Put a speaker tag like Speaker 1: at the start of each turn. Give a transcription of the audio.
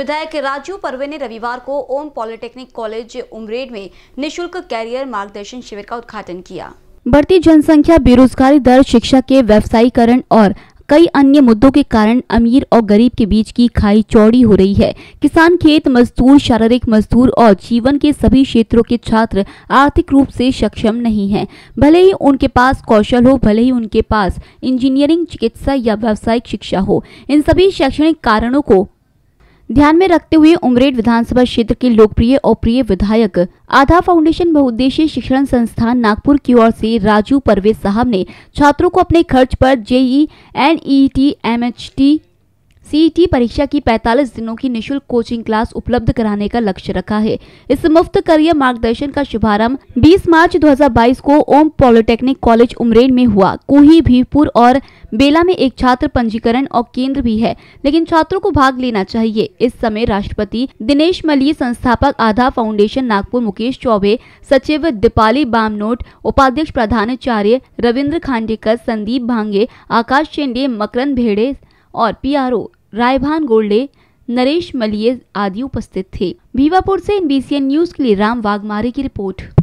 Speaker 1: विधायक राजू परवे ने रविवार को ओम पॉलिटेक्निक कॉलेज उमरेड में निःशुल्क कैरियर मार्गदर्शन शिविर का उद्घाटन किया।
Speaker 2: बढ़ती जनसंख्या, बेरोजगारी दर, शिक्षा के व्यवसायीकरण और कई अन्य मुद्दों के कारण अमीर और गरीब के बीच की खाई चौड़ी हो रही है। किसान, खेत मजदूर, शारीरिक मजदूर और जीवन के सभी क्षेत्रों के छात्र आर्थिक रूप से सक्षम नहीं हैं। भले ही उनके पास कौशल हो, भले ही उनके पास इंजीनियरिंग, चिकित्सा या व्यावसायिक शिक्षा हो, इन सभी शैक्षणिक कारणों को ध्यान में रखते हुए उमरेड विधानसभा क्षेत्र के लोकप्रिय और प्रिय विधायक आधा फाउंडेशन बहुउद्देशीय शिक्षण संस्थान नागपुर की ओर से राजू परवे साहब ने छात्रों को अपने खर्च पर जेईई, एनईटी, एमएचटी, सीईटी परीक्षा की 45 दिनों की निःशुल्क कोचिंग क्लास उपलब्ध कराने का लक्ष्य रखा है। इस मुफ्त करियर मार्गदर्शन का शुभारंभ 20 मार्च 2022 को ओम पॉलिटेक्निक कॉलेज उमरेड में हुआ। कोही, भीमपुर और बेला में एक छात्र पंजीकरण और केंद्र भी है, लेकिन छात्रों को भाग लेना चाहिए। इस समय राष्ट्रपति दिनेश मलिय, संस्थापक आधा फाउंडेशन नागपुर मुकेश चौबे, सचिव दीपाली बामनोट, उपाध्यक्ष प्रधानाचार्य रविंद्र खांडेकर, संदीप भांगे, आकाश चेंडे, मकरंद भेड़े और पीआरओ रायभान गोल्डे, नरेश मलिय आदि उपस्थित थे। भीवापुर से NBCN न्यूज के लिए राम वाघमारे की रिपोर्ट।